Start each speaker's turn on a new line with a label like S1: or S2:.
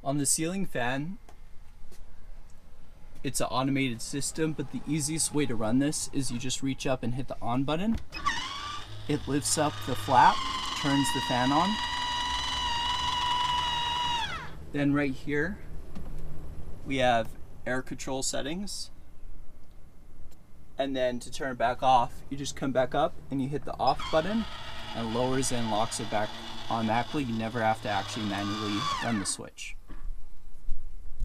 S1: On the ceiling fan, it's an automated system, but the easiest way to run this is you just reach up and hit the on button. It lifts up the flap, turns the fan on. Then right here, we have air control settings. And then to turn it back off, you just come back up and you hit the off button and lowers and locks it back automatically. You never have to actually manually run the switch.